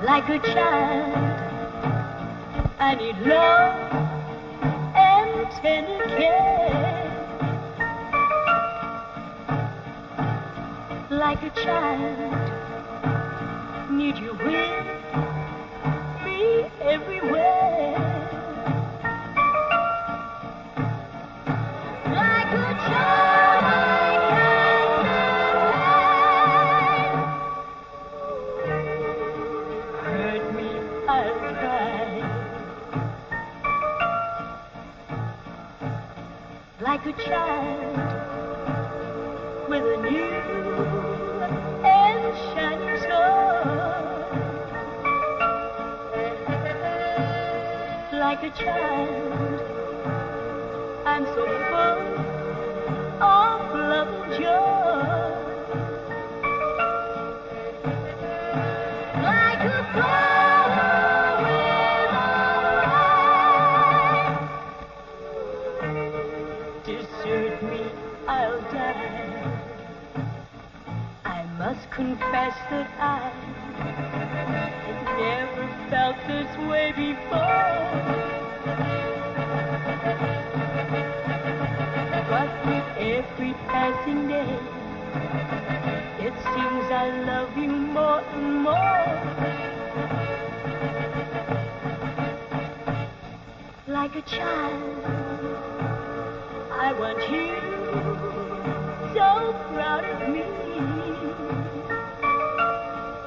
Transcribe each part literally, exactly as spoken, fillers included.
like a child. I need love and tender care, like a child. Need you with me everywhere, like a child. Hurt me, I'll cry, like a child with a new and shining star, like a child. I'm so full of love and joy, like a flower with a light. Desert me, I'll die. I must confess that I had never felt this way before, but with every passing day, it seems I love you more and more, like a child. I want you so proud of me,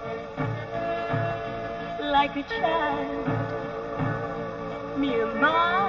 like a child, me and my